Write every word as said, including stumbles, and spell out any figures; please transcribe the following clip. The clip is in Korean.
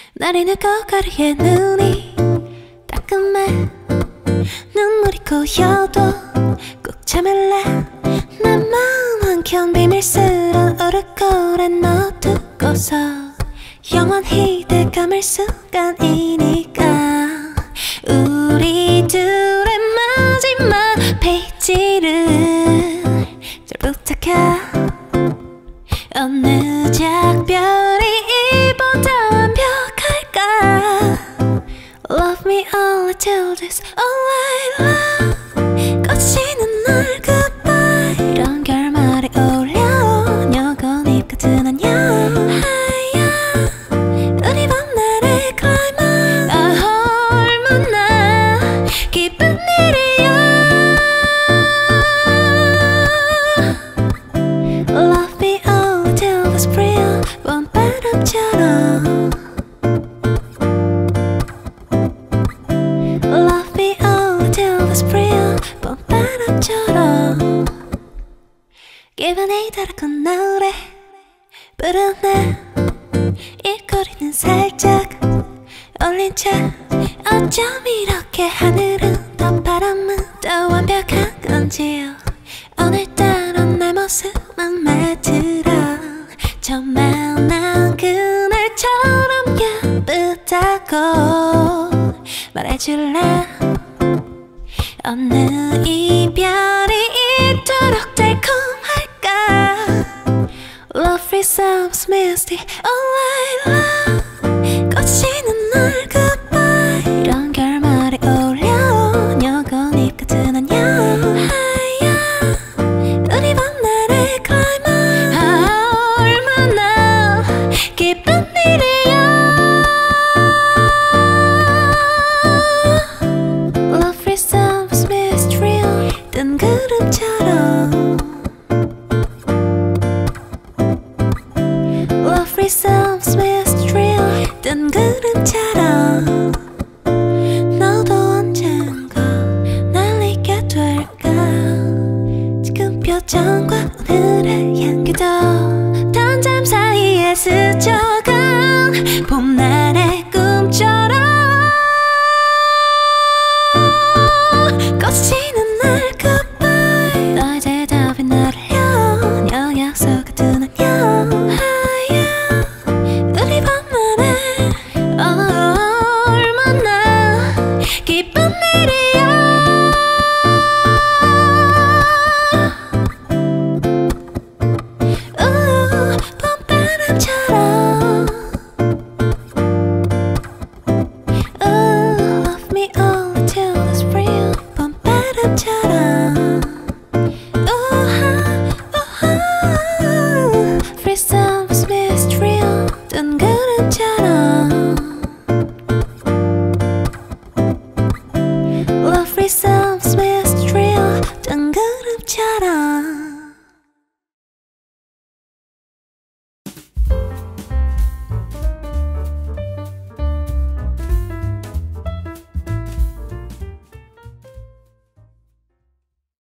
나른한 거리에 눈이 따끔해. 눈물이 고여도 꼭 참을래. 내 마음 한켠 비밀스런 오르골에 넣어두고서 영원히 돼감을 순간이니까. 우리 둘의 마지막 페이지를 잘 부탁해. 어느 작별이 이보다 완벽할까. Love me all till this all I love. 거치는 날 goodbye 이런 결말에 어울려. 여건입 같은 안녕. 우리 봄날의 climax. 아 얼마나 기쁜 일이야. Love me all till this real 봄바람처럼. Love me all till this real 봄바람처럼. 기분이 다르군 노래 부르네. 입꼬리는 살짝 올린 채 어쩜 이렇게 하늘은 더 바람은 더 완벽한 건지요. 오늘따라 내 모습 맘에 들어. 처음 만난 그날처럼 예쁘다고 말해줄래. 어느 이별이 이토록 달콤할까. Love resolves misty all I love. 거치는 날 goodbye 이런 결말에 어울려. 여건입 같은 안녕. 우리 봄날의 climax. 아 얼마나 기쁜 일이야. Love resolves mystery 뜬 구름처럼. Love resolves mystery 뜬 구름처럼. 너도 언젠가 날 잊게 될까. 지금 표정과 오늘의 향기도 단잠 사이에 스쳐